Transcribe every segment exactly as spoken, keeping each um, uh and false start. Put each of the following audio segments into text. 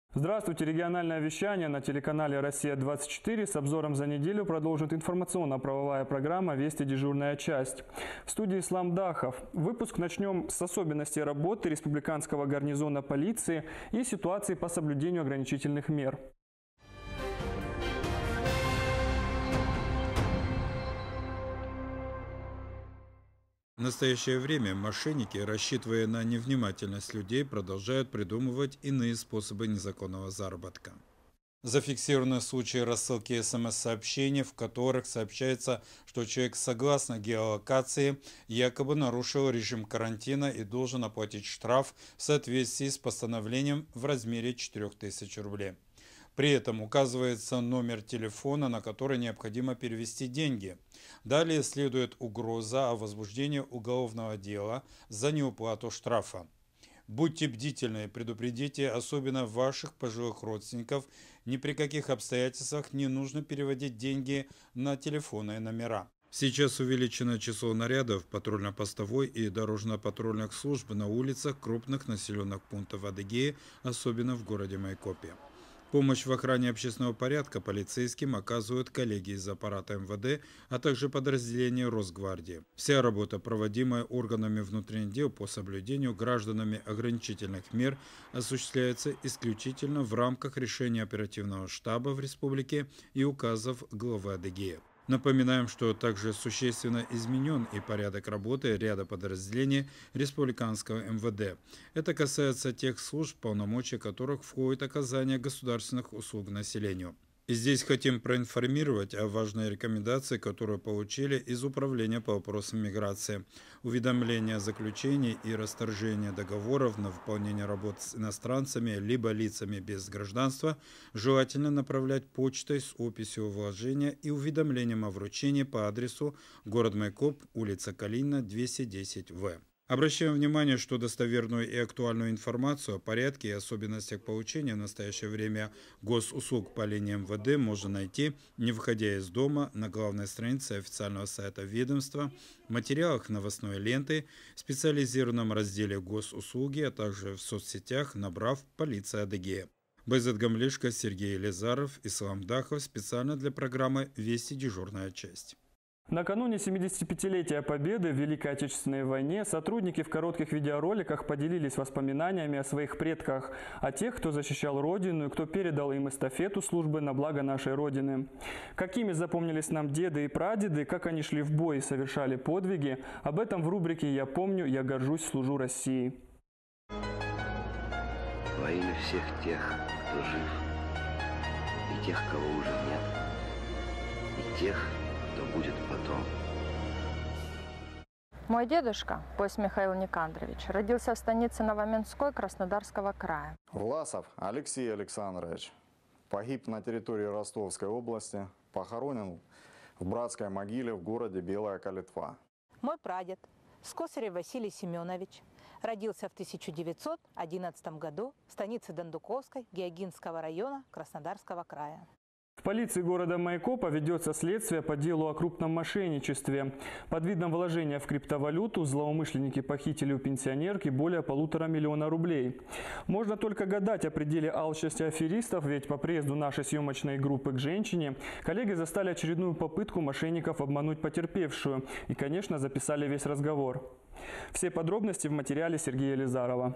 Здравствуйте! Региональное вещание на телеканале «Россия двадцать четыре» с обзором за неделю продолжит информационно-правовая программа «Вести. Дежурная часть». В студии Ислам Дахов. Выпуск начнем с особенностей работы республиканского гарнизона полиции и ситуации по соблюдению ограничительных мер. В настоящее время мошенники, рассчитывая на невнимательность людей, продолжают придумывать иные способы незаконного заработка. Зафиксированы случаи рассылки смс-сообщений, в которых сообщается, что человек согласно геолокации якобы нарушил режим карантина и должен оплатить штраф в соответствии с постановлением в размере четырёх тысяч рублей. При этом указывается номер телефона, на который необходимо перевести деньги. Далее следует угроза о возбуждении уголовного дела за неуплату штрафа. Будьте бдительны и предупредите особенно ваших пожилых родственников, ни при каких обстоятельствах не нужно переводить деньги на телефонные номера. Сейчас увеличено число нарядов патрульно-постовой и дорожно-патрульных служб на улицах крупных населенных пунктов Адыгеи, особенно в городе Майкопе. Помощь в охране общественного порядка полицейским оказывают коллеги из аппарата эм вэ дэ, а также подразделения Росгвардии. Вся работа, проводимая органами внутренних дел по соблюдению гражданами ограничительных мер, осуществляется исключительно в рамках решения оперативного штаба в республике и указов главы Адыгеи. Напоминаем, что также существенно изменен и порядок работы ряда подразделений республиканского эм вэ дэ. Это касается тех служб, в полномочия которых входит оказание государственных услуг населению. И здесь хотим проинформировать о важной рекомендации, которую получили из Управления по вопросам миграции. Уведомление о заключении и расторжении договоров на выполнение работ с иностранцами либо лицами без гражданства желательно направлять почтой с описью вложения и уведомлением о вручении по адресу город Майкоп, улица Калинина, двести десять вэ. Обращаем внимание, что достоверную и актуальную информацию о порядке и особенностях получения в настоящее время госуслуг по линии эм вэ дэ можно найти, не выходя из дома, на главной странице официального сайта ведомства, в материалах новостной ленты, в специализированном разделе «Госуслуги», а также в соцсетях, набрав «Полиция Адыгеи». Байзат Гамлешко, Сергей Елизаров, Ислам Дахов специально для программы «Вести. Дежурная часть». Накануне семидесятипятилетия Победы в Великой Отечественной войне сотрудники в коротких видеороликах поделились воспоминаниями о своих предках, о тех, кто защищал Родину и кто передал им эстафету службы на благо нашей Родины. Какими запомнились нам деды и прадеды, как они шли в бой и совершали подвиги, об этом в рубрике «Я помню, я горжусь, служу России». Во имя всех тех, кто жив, и тех, кого уже нет, и тех, кто будет потом. Мой дедушка, Пойс Михаил Никандрович, родился в станице Новоменской Краснодарского края. Власов Алексей Александрович погиб на территории Ростовской области, похоронен в братской могиле в городе Белая Калитва. Мой прадед Скосарев Василий Семенович родился в тысяча девятьсот одиннадцатом году в станице Дондуковской Геогинского района Краснодарского края. В полиции города Майкопа ведется следствие по делу о крупном мошенничестве. Под видом вложения в криптовалюту злоумышленники похитили у пенсионерки более полутора миллиона рублей. Можно только гадать о пределе алчности аферистов, ведь по приезду нашей съемочной группы к женщине коллеги застали очередную попытку мошенников обмануть потерпевшую и, конечно, записали весь разговор. Все подробности в материале Сергея Елизарова.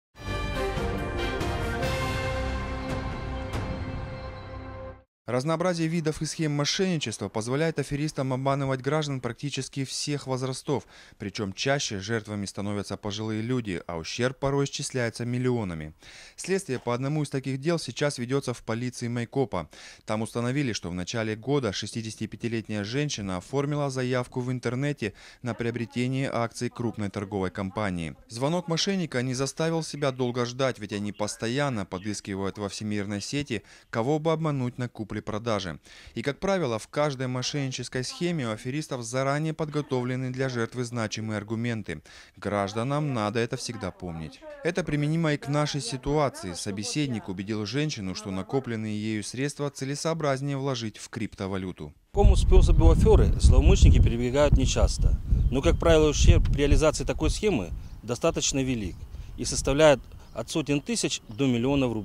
Разнообразие видов и схем мошенничества позволяет аферистам обманывать граждан практически всех возрастов, причем чаще жертвами становятся пожилые люди, а ущерб порой исчисляется миллионами. Следствие по одному из таких дел сейчас ведется в полиции Майкопа. Там установили, что в начале года шестидесятипятилетняя женщина оформила заявку в интернете на приобретение акций крупной торговой компании. Звонок мошенника не заставил себя долго ждать, ведь они постоянно подыскивают во всемирной сети, кого бы обмануть на купле продажи. И, как правило, в каждой мошеннической схеме у аферистов заранее подготовлены для жертвы значимые аргументы. Гражданам надо это всегда помнить. Это применимо и к нашей ситуации. Собеседник убедил женщину, что накопленные ею средства целесообразнее вложить в криптовалюту. К такому способу аферы злоумышленники прибегают нечасто. Но, как правило, ущерб при реализации такой схемы достаточно велик и составляет от сотен тысяч до миллионов рублей.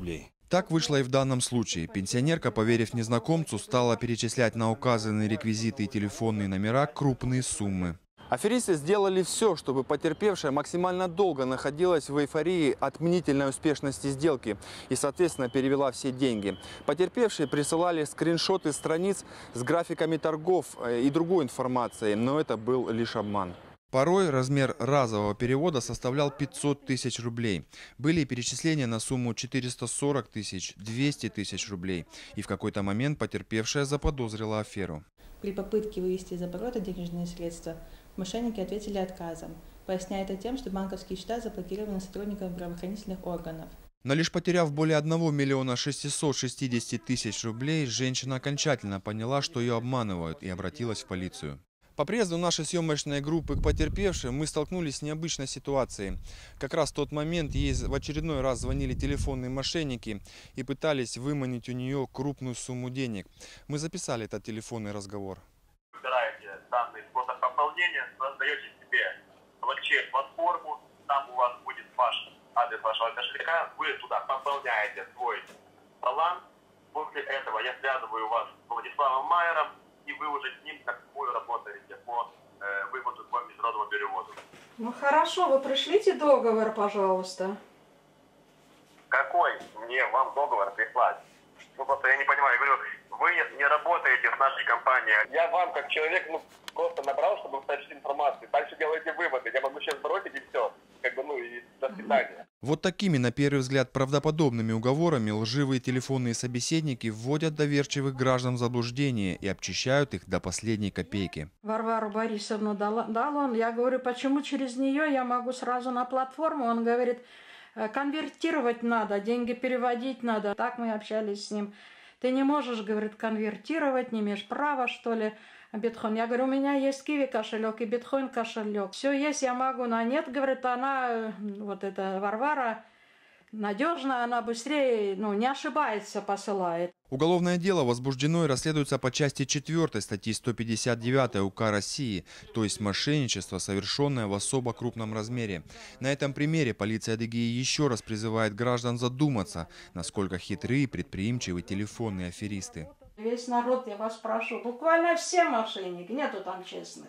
Так вышло и в данном случае. Пенсионерка, поверив незнакомцу, стала перечислять на указанные реквизиты и телефонные номера крупные суммы. Аферисты сделали все, чтобы потерпевшая максимально долго находилась в эйфории от мнительной успешности сделки и, соответственно, перевела все деньги. Потерпевшие присылали скриншоты страниц с графиками торгов и другой информацией, но это был лишь обман. Порой размер разового перевода составлял пятьсот тысяч рублей. Были и перечисления на сумму четыреста сорок тысяч, двести тысяч рублей. И в какой-то момент потерпевшая заподозрила аферу. При попытке вывести из оборота денежные средства мошенники ответили отказом, поясняя это тем, что банковские счета заблокированы сотрудниками правоохранительных органов. Но лишь потеряв более одного миллиона шестисот шестидесяти тысяч рублей, женщина окончательно поняла, что ее обманывают, и обратилась в полицию. По приезду нашей съемочной группы к потерпевшим мы столкнулись с необычной ситуацией. Как раз в тот момент ей в очередной раз звонили телефонные мошенники и пытались выманить у нее крупную сумму денег. Мы записали этот телефонный разговор. Выбираете данный способ пополнения, создаете себе блокчейн-платформу, там у вас будет ваш адрес вашего кошелька, вы туда пополняете свой баланс. После этого я связываю вас с Владиславом Майером, и вы уже с ним напрямую работаете по э, выводу, по международному переводу. Ну хорошо, вы пришлите договор, пожалуйста. Какой мне вам договор прислать? Ну просто я не понимаю, я говорю, вы не работаете с нашей компанией. Я вам как человек ну, просто набрал, чтобы сообщить информацию. Дальше делайте выводы. Я могу сейчас бросить и все. Как бы, ну и до свидания. Вот такими, на первый взгляд, правдоподобными уговорами лживые телефонные собеседники вводят доверчивых граждан в заблуждение и обчищают их до последней копейки. Варвару Борисовну дал, дал он. Я говорю, почему через нее я могу сразу на платформу? Он говорит, конвертировать надо, деньги переводить надо. Так мы общались с ним. Ты не можешь, говорит, конвертировать, не имеешь права, что ли, биткоин. Я говорю, у меня есть киви кошелек и биткоин кошелек. Все есть, я могу, но нет, говорит, она, вот эта Варвара, надежная, она быстрее, ну, не ошибается, посылает. Уголовное дело возбуждено и расследуется по части четвёртой статьи сто пятьдесят девять УК России, то есть мошенничество, совершенное в особо крупном размере. На этом примере полиция Адыгеи еще раз призывает граждан задуматься, насколько хитры и предприимчивы телефонные аферисты. Весь народ, я вас прошу, буквально все мошенники, нету там честных.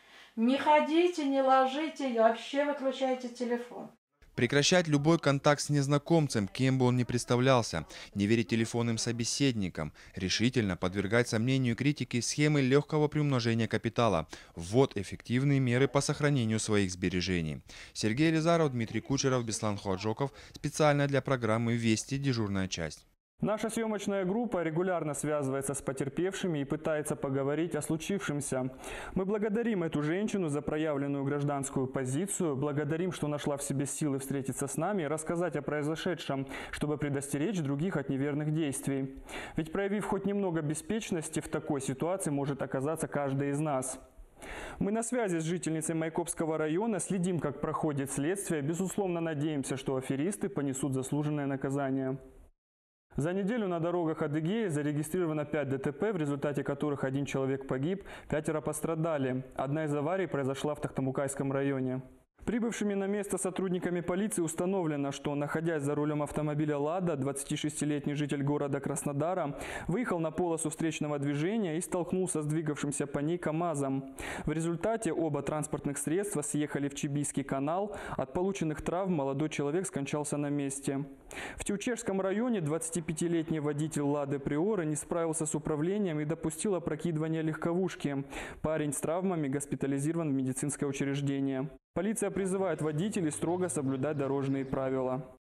Не ходите, не ложите, вообще выключайте телефон. Прекращать любой контакт с незнакомцем, кем бы он ни представлялся, не верить телефонным собеседникам, решительно подвергать сомнению и критике схемы легкого приумножения капитала. Вот эффективные меры по сохранению своих сбережений. Сергей Елизаров, Дмитрий Кучеров, Беслан Хуаджоков. Специально для программы «Вести. Дежурная часть». Наша съемочная группа регулярно связывается с потерпевшими и пытается поговорить о случившемся. Мы благодарим эту женщину за проявленную гражданскую позицию, благодарим, что нашла в себе силы встретиться с нами и рассказать о произошедшем, чтобы предостеречь других от неверных действий. Ведь проявив хоть немного беспечности, в такой ситуации может оказаться каждый из нас. Мы на связи с жительницей Майкопского района, следим, как проходит следствие, безусловно надеемся, что аферисты понесут заслуженное наказание. За неделю на дорогах Адыгеи зарегистрировано пять ДТП, в результате которых один человек погиб, пятеро пострадали. Одна из аварий произошла в Тохтамукайском районе. Прибывшими на место сотрудниками полиции установлено, что, находясь за рулем автомобиля «Лада», двадцатишестилетний житель города Краснодара выехал на полосу встречного движения и столкнулся с двигавшимся по ней КАМАЗом. В результате оба транспортных средства съехали в Чебийский канал. От полученных травм молодой человек скончался на месте. В Тиучешском районе двадцатипятилетний водитель «Лады Приора» не справился с управлением и допустил опрокидывание легковушки. Парень с травмами госпитализирован в медицинское учреждение. Полиция призывает водителей строго соблюдать дорожные правила.